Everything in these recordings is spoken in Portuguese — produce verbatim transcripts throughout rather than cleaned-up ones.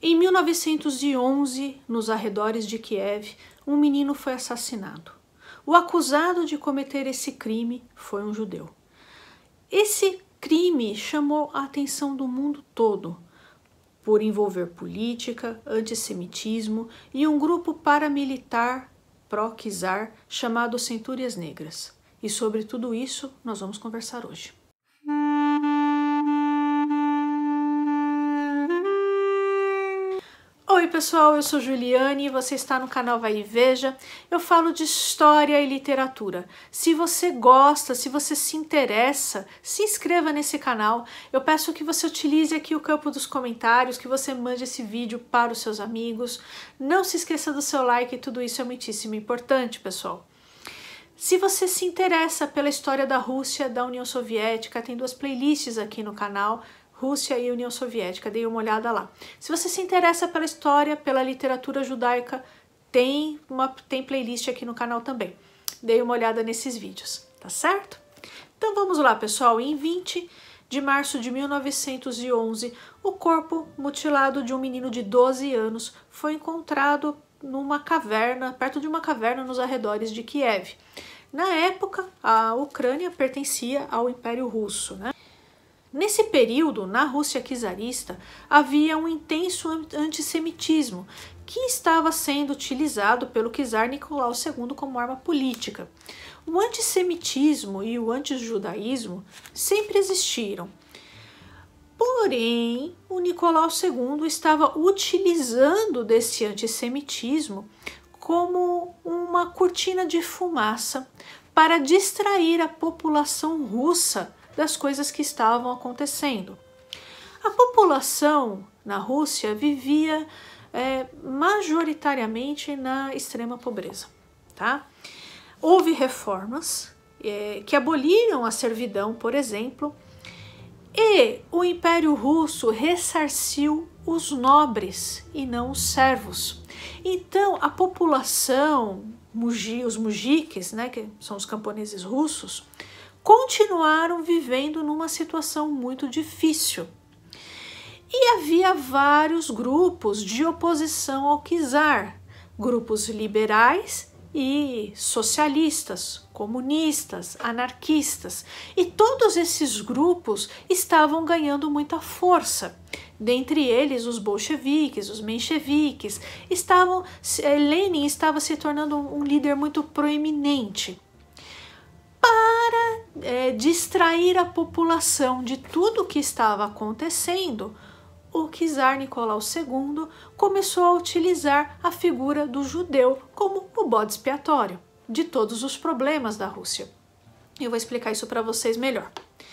Em mil novecentos e onze, nos arredores de Kiev, um menino foi assassinado. O acusado de cometer esse crime foi um judeu. Esse crime chamou a atenção do mundo todo, por envolver política, antissemitismo e um grupo paramilitar pró-czar chamado Centúrias Negras. E sobre tudo isso nós vamos conversar hoje. Oi pessoal, eu sou Juliane e você está no canal Vai e Veja. Eu falo de história e literatura. Se você gosta, se você se interessa, se inscreva nesse canal. Eu peço que você utilize aqui o campo dos comentários, que você mande esse vídeo para os seus amigos. Não se esqueça do seu like, tudo isso é muitíssimo importante, pessoal. Se você se interessa pela história da Rússia, da União Soviética, tem duas playlists aqui no canal, Rússia e União Soviética, dei uma olhada lá. Se você se interessa pela história, pela literatura judaica, tem uma tem playlist aqui no canal também. Dei uma olhada nesses vídeos, tá certo? Então vamos lá, pessoal. Em vinte de março de mil novecentos e onze, o corpo mutilado de um menino de doze anos foi encontrado numa caverna, perto de uma caverna nos arredores de Kiev. Na época, a Ucrânia pertencia ao Império Russo, né? Nesse período, na Rússia czarista, havia um intenso antissemitismo que estava sendo utilizado pelo czar Nicolau segundo como arma política. O antissemitismo e o antijudaísmo sempre existiram. Porém, o Nicolau segundo estava utilizando desse antissemitismo como uma cortina de fumaça para distrair a população russa das coisas que estavam acontecendo. A população na Rússia vivia é, majoritariamente na extrema pobreza, tá? Houve reformas é, que aboliram a servidão, por exemplo, e o Império Russo ressarciu os nobres e não os servos. Então, a população, os mujiques, né, que são os camponeses russos, continuaram vivendo numa situação muito difícil. E havia vários grupos de oposição ao czar, grupos liberais e socialistas, comunistas, anarquistas, e todos esses grupos estavam ganhando muita força. Dentre eles, os bolcheviques, os mencheviques, estavam, Lenin estava se tornando um líder muito proeminente. Para é, distrair a população de tudo o que estava acontecendo, o czar Nicolau segundo começou a utilizar a figura do judeu como o bode expiatório de todos os problemas da Rússia. Eu vou explicar isso para vocês melhor.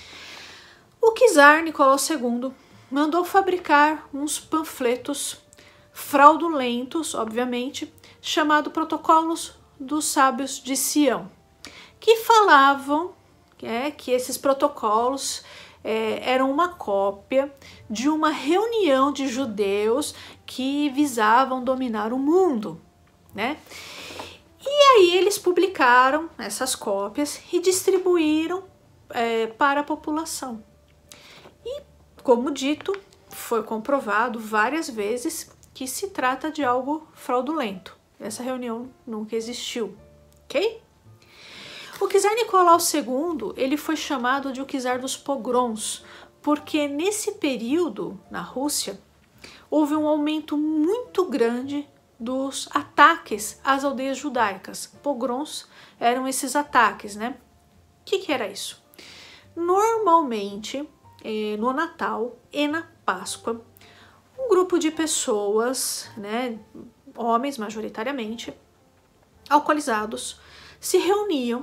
O czar Nicolau segundo mandou fabricar uns panfletos fraudulentos, obviamente, chamado Protocolos dos Sábios de Sião, que falavam é, que esses protocolos é, eram uma cópia de uma reunião de judeus que visavam dominar o mundo, né? E aí eles publicaram essas cópias e distribuíram é, para a população. E, como dito, foi comprovado várias vezes que se trata de algo fraudulento. Essa reunião nunca existiu, ok? O czar Nicolau segundo, ele foi chamado de o czar dos pogroms, porque nesse período, na Rússia, houve um aumento muito grande dos ataques às aldeias judaicas. Pogroms eram esses ataques, né? O que que era isso? Normalmente, eh, no Natal e na Páscoa, um grupo de pessoas, né, homens majoritariamente, alcoolizados, se reuniam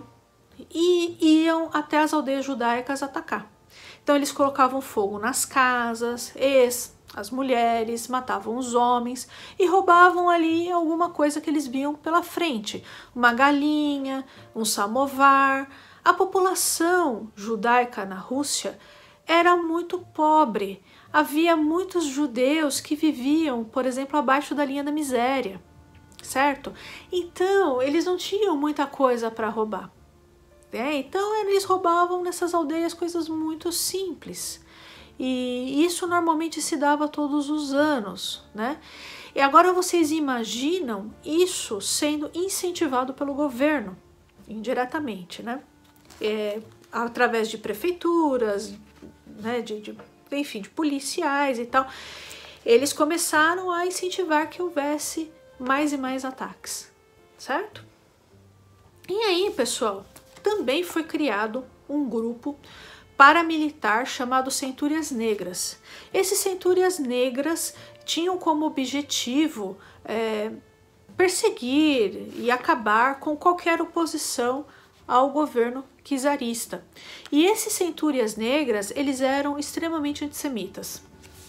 e iam até as aldeias judaicas atacar. Então eles colocavam fogo nas casas, ex, as mulheres, matavam os homens e roubavam ali alguma coisa que eles viam pela frente, uma galinha, um samovar. A população judaica na Rússia era muito pobre. Havia muitos judeus que viviam, por exemplo, abaixo da linha da miséria, certo? Então eles não tinham muita coisa para roubar. É, então eles roubavam nessas aldeias coisas muito simples. e isso normalmente se dava todos os anos, né? E agora vocês imaginam isso sendo incentivado pelo governo, indiretamente, né? É, através de prefeituras, né? de, de, enfim, de policiais e tal. Eles começaram a incentivar que houvesse mais e mais ataques, certo? E aí, pessoal, também foi criado um grupo paramilitar chamado Centúrias Negras. Esses Centúrias Negras tinham como objetivo é, perseguir e acabar com qualquer oposição ao governo czarista. E esses Centúrias Negras, eles eram extremamente antissemitas.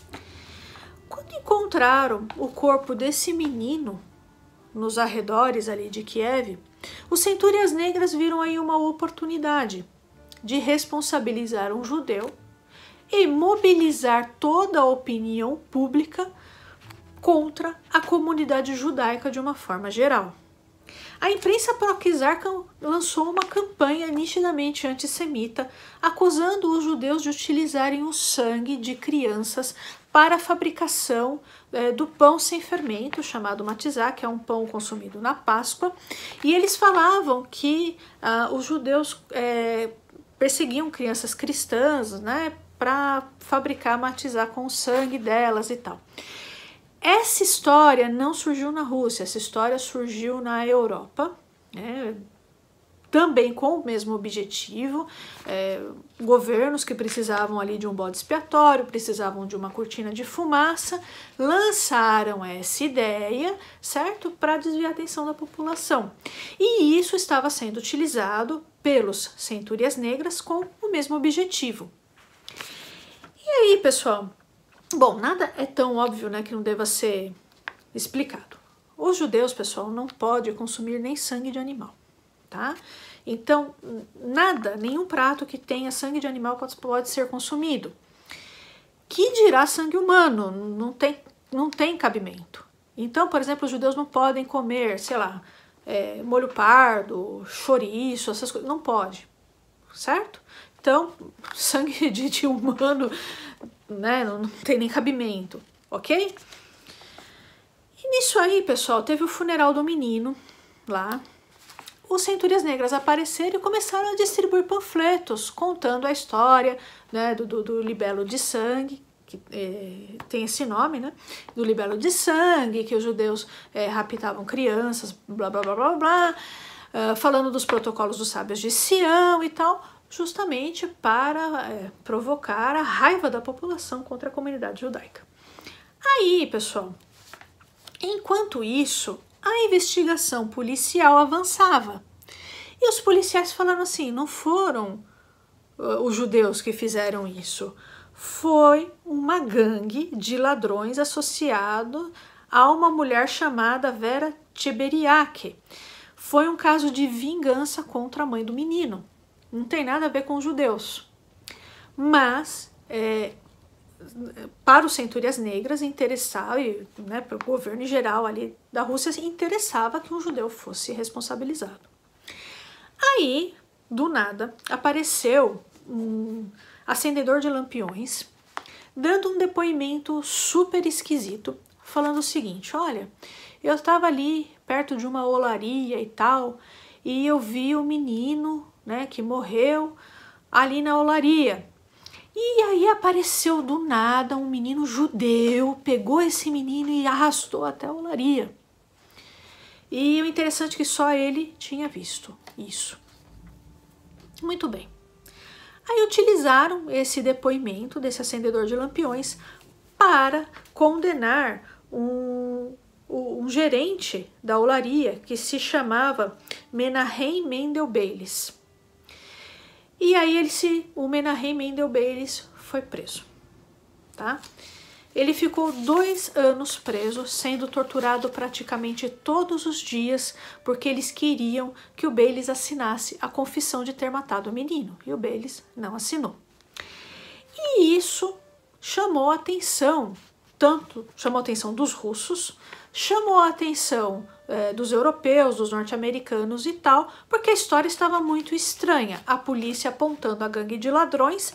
Quando encontraram o corpo desse menino nos arredores ali de Kiev, os Centúrias Negras viram aí uma oportunidade de responsabilizar um judeu e mobilizar toda a opinião pública contra a comunidade judaica de uma forma geral. A imprensa pró-czar lançou uma campanha nitidamente antissemita, acusando os judeus de utilizarem o sangue de crianças para a fabricação é, do pão sem fermento, chamado matzah, que é um pão consumido na Páscoa, e eles falavam que ah, os judeus é, perseguiam crianças cristãs, né, para fabricar matzah com o sangue delas e tal. Essa história não surgiu na Rússia, essa história surgiu na Europa, né, também com o mesmo objetivo, é, governos que precisavam ali de um bode expiatório, precisavam de uma cortina de fumaça, lançaram essa ideia, certo? Para desviar a atenção da população. E isso estava sendo utilizado pelos Centúrias Negras com o mesmo objetivo. E aí, pessoal? Bom, nada é tão óbvio, né, que não deva ser explicado. Os judeus, pessoal, não podem consumir nem sangue de animal, tá? Então, nada, nenhum prato que tenha sangue de animal pode, pode ser consumido. Que dirá sangue humano? Não tem, não tem cabimento. Então, por exemplo, os judeus não podem comer, sei lá, é, molho pardo, chouriço, essas coisas. Não pode, certo? Então, sangue de, de humano, né, não, não tem nem cabimento, ok? E nisso aí, pessoal, teve o funeral do menino lá. Os Centúrias Negras apareceram e começaram a distribuir panfletos contando a história, né, do, do, do libelo de sangue, que é, tem esse nome, né, do libelo de sangue, que os judeus é, raptavam crianças, blá, blá, blá, blá, blá, uh, falando dos protocolos dos sábios de Sião e tal, justamente para é, provocar a raiva da população contra a comunidade judaica. Aí, pessoal, enquanto isso, a investigação policial avançava. E os policiais falando assim, não foram uh, os judeus que fizeram isso, foi uma gangue de ladrões associado a uma mulher chamada Vera Cheberiak. Foi um caso de vingança contra a mãe do menino. Não tem nada a ver com os judeus. Mas, é, para os Centúrias Negras, interessava, e, né, para o governo em geral ali da Rússia, interessava que um judeu fosse responsabilizado. Aí, do nada, apareceu um acendedor de lampiões, dando um depoimento super esquisito, falando o seguinte, olha, eu estava ali perto de uma olaria e tal, e eu vi o menino, né, que morreu ali na olaria. E aí apareceu do nada um menino judeu, pegou esse menino e arrastou até a olaria. E o interessante é que só ele tinha visto isso. Muito bem. Aí utilizaram esse depoimento desse acendedor de lampiões para condenar um, um gerente da olaria que se chamava Menahem Mendel Beilis. E aí ele se, o Menahem Mendel Beilis foi preso, tá? Ele ficou dois anos preso, sendo torturado praticamente todos os dias, porque eles queriam que o Beilis assinasse a confissão de ter matado o menino, e o Beilis não assinou. E isso chamou a atenção, tanto chamou a atenção dos russos, chamou a atenção é, dos europeus, dos norte-americanos e tal, porque a história estava muito estranha, a polícia apontando a gangue de ladrões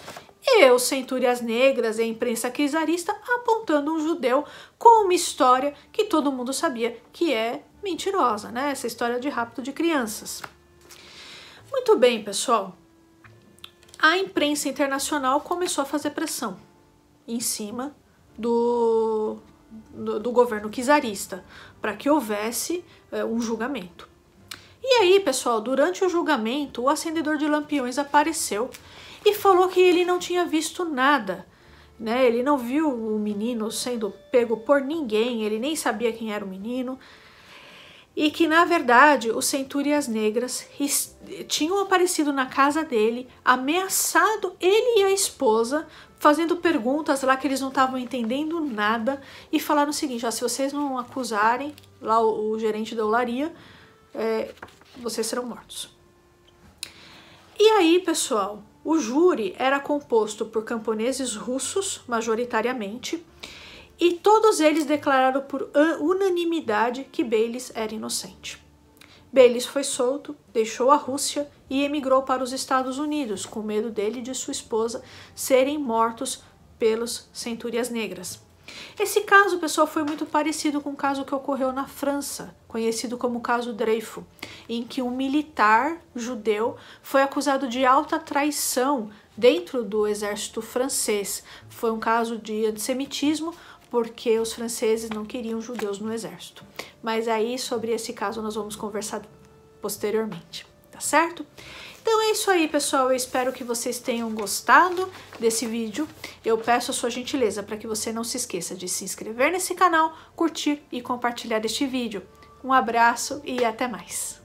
e os centúrias negras e a imprensa czarista apontando um judeu com uma história que todo mundo sabia que é mentirosa, né? Essa história de rapto de crianças. Muito bem, pessoal. A imprensa internacional começou a fazer pressão em cima do, do, do governo czarista para que houvesse é, um julgamento. E aí, pessoal, durante o julgamento, o acendedor de lampiões apareceu e falou que ele não tinha visto nada, né? Ele não viu o menino sendo pego por ninguém, ele nem sabia quem era o menino, e que, na verdade, os centúrias negras tinham aparecido na casa dele, ameaçado ele e a esposa, fazendo perguntas lá que eles não estavam entendendo nada, e falaram o seguinte: ó, se vocês não acusarem lá o, o gerente da olaria, é, vocês serão mortos. E aí, pessoal, o júri era composto por camponeses russos, majoritariamente, e todos eles declararam por unanimidade que Beilis era inocente. Beilis foi solto, deixou a Rússia e emigrou para os Estados Unidos, com medo dele e de sua esposa serem mortos pelos centúrias negras. Esse caso, pessoal, foi muito parecido com o caso que ocorreu na França, conhecido como caso Dreyfus, em que um militar judeu foi acusado de alta traição dentro do exército francês. Foi um caso de antissemitismo, porque os franceses não queriam judeus no exército. Mas aí, sobre esse caso, nós vamos conversar posteriormente, tá certo? Então é isso aí, pessoal. Eu espero que vocês tenham gostado desse vídeo. Eu peço a sua gentileza para que você não se esqueça de se inscrever nesse canal, curtir e compartilhar este vídeo. Um abraço e até mais!